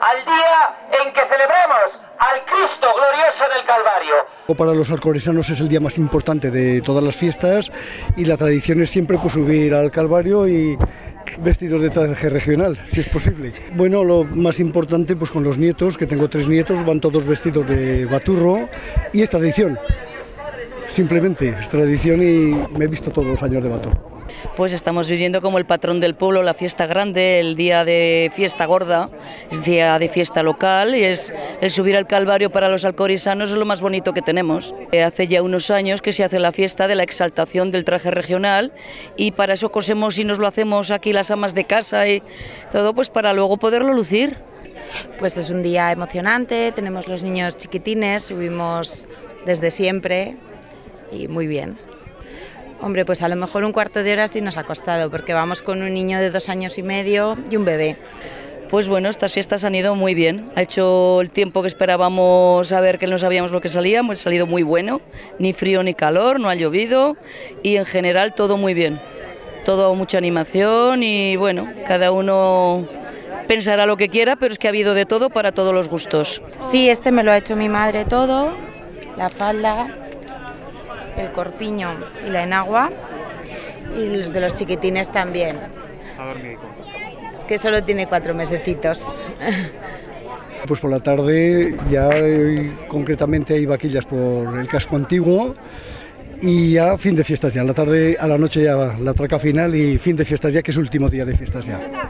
al día en que celebramos al Cristo glorioso del Calvario. Para los alcorizanos es el día más importante de todas las fiestas y la tradición es siempre pues, subir al Calvario y vestidos de traje regional, si es posible. Bueno, lo más importante pues con los nietos, que tengo 3 nietos, van todos vestidos de baturro y es tradición. Simplemente es tradición y me he visto todos los años de baturro. Pues estamos viviendo como el patrón del pueblo, la fiesta grande, el día de fiesta gorda, es día de fiesta local y es el subir al Calvario para los alcorizanos es lo más bonito que tenemos. Hace ya unos años que se hace la fiesta de la exaltación del traje regional y para eso cosemos y nos lo hacemos aquí las amas de casa y todo pues para luego poderlo lucir. Pues es un día emocionante, tenemos los niños chiquitines, subimos desde siempre y muy bien. Hombre, pues a lo mejor un cuarto de hora sí nos ha costado, porque vamos con un niño de 2 años y medio y un bebé. Pues bueno, estas fiestas han ido muy bien. Ha hecho el tiempo que esperábamos a ver que no sabíamos lo que salía, hemos salido muy bueno, ni frío ni calor, no ha llovido y en general todo muy bien. Todo mucha animación y bueno, cada uno pensará lo que quiera, pero es que ha habido de todo para todos los gustos. Sí, este me lo ha hecho mi madre todo, la falda, el corpiño y la enagua, y los de los chiquitines también. Es que solo tiene 4 mesecitos. Pues por la tarde ya concretamente hay vaquillas por el casco antiguo y ya fin de fiestas ya. A la tarde, a la noche ya la traca final y fin de fiestas ya, que es el último día de fiestas ya.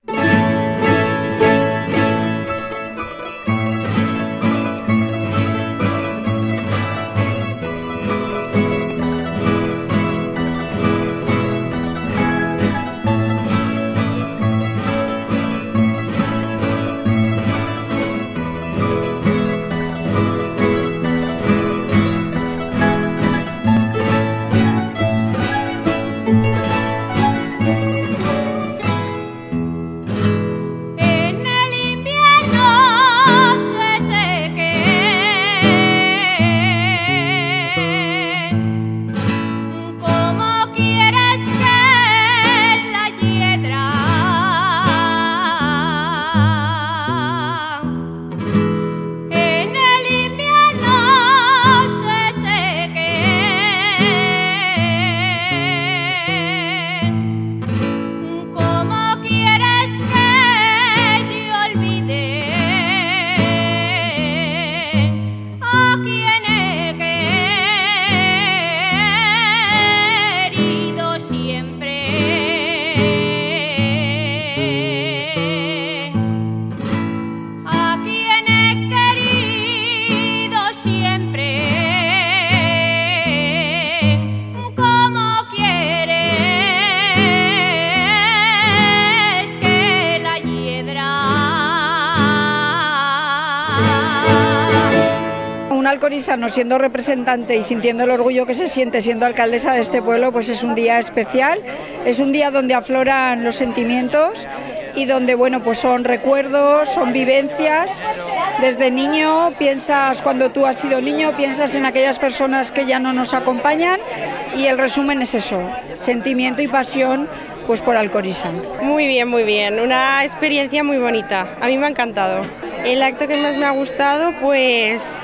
Un alcorizano siendo representante y sintiendo el orgullo que se siente siendo alcaldesa de este pueblo, pues es un día especial, es un día donde afloran los sentimientos y donde bueno, pues son recuerdos, son vivencias. Desde niño piensas, cuando tú has sido niño, piensas en aquellas personas que ya no nos acompañan y el resumen es eso, sentimiento y pasión pues por Alcorizán. Muy bien, una experiencia muy bonita, a mí me ha encantado. El acto que más me ha gustado, pues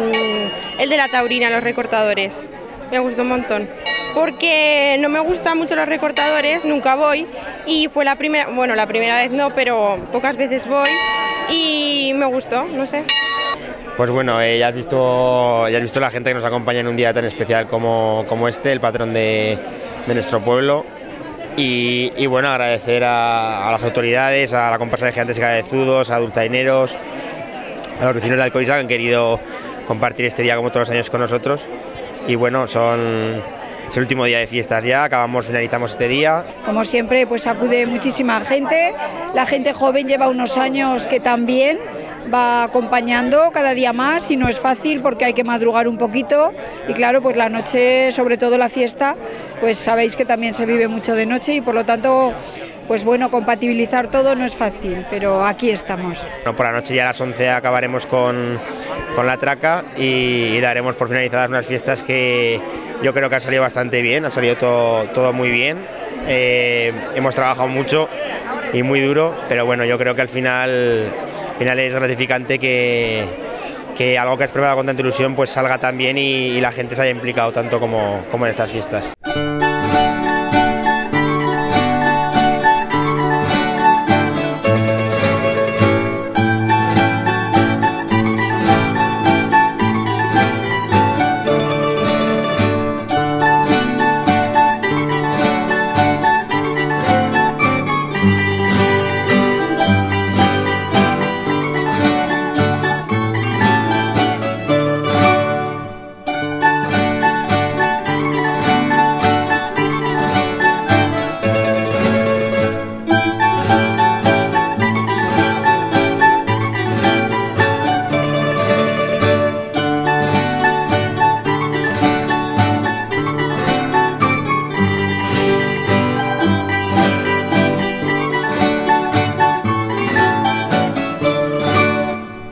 el de la taurina, los recortadores, me gustó un montón. Porque no me gustan mucho los recortadores, nunca voy y fue la primera, bueno la primera vez no, pero pocas veces voy y me gustó, no sé. Pues bueno, ya has visto la gente que nos acompaña en un día tan especial como este, el patrón de nuestro pueblo. Y bueno, agradecer a las autoridades, a la comparsa de gigantes y cabezudos, a dulzaineros, a los vecinos de Alcorizán que han querido compartir este día como todos los años con nosotros. Y bueno, es el último día de fiestas ya, finalizamos este día. Como siempre, pues acude muchísima gente, la gente joven lleva unos años que también va acompañando cada día más y no es fácil porque hay que madrugar un poquito y claro, pues la noche, sobre todo la fiesta, pues sabéis que también se vive mucho de noche y por lo tanto, pues bueno, compatibilizar todo no es fácil, pero aquí estamos. Bueno, por la noche ya a las 11 acabaremos con la traca y daremos por finalizadas unas fiestas que yo creo que han salido bastante bien, ha salido todo muy bien. Hemos trabajado mucho y muy duro, pero bueno, yo creo que al final es gratificante que algo que has preparado con tanta ilusión pues salga tan bien y la gente se haya implicado tanto como en estas fiestas.